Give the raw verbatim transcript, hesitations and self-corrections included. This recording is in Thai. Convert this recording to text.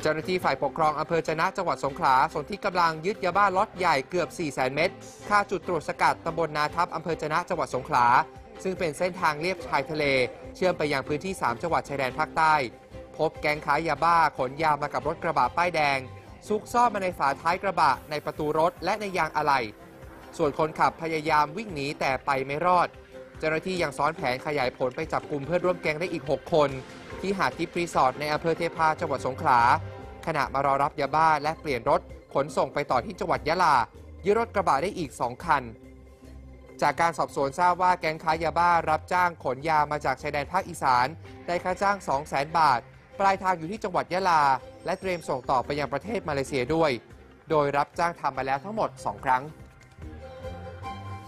เจ้าหน้าที่ฝ่ายปกครองอำเภอจะนะจังหวัดสงขลาส่วนที่กำลังยึดยาบ้าล็อตใหญ่เกือบ สี่แสน เม็ดค่าจุดตรวจสกัดตำบลนาทับอำเภอจะนะจังหวัดสงขลาซึ่งเป็นเส้นทางเลียบชายทะเลเชื่อมไปยังพื้นที่ สาม จังหวัดชายแดนภาคใต้พบแก๊งค้ายาบ้าขนยามากับรถกระบะป้ายแดงซุกซ่อนมาในฝาท้ายกระบะในประตูรถและในยางอะไหล่ส่วนคนขับพยายามวิ่งหนีแต่ไปไม่รอดเจ้าหน้าที่ยังซ้อนแผนขยายผลไปจับกลุ่มเพื่อนร่วมแก๊งได้อีก หก คนที่หาดทิพย์รีสอร์ทในอำเภอเทพาจังหวัดสงขลาขณะมารอรับยาบ้าและเปลี่ยนรถขนส่งไปต่อที่จังหวัดยะลายึดรถกระบะได้อีก สอง คันจากการสอบสวนทราบว่าแก๊งค้ายาบ้ารับจ้างขนยามาจากชายแดนภาคอีสานได้ค่าจ้าง สองแสน บาทปลายทางอยู่ที่จังหวัดยะลาและเตรียมส่งต่อไปยังประเทศมาเลเซียด้วยโดยรับจ้างทำมาแล้วทั้งหมด สอง ครั้ง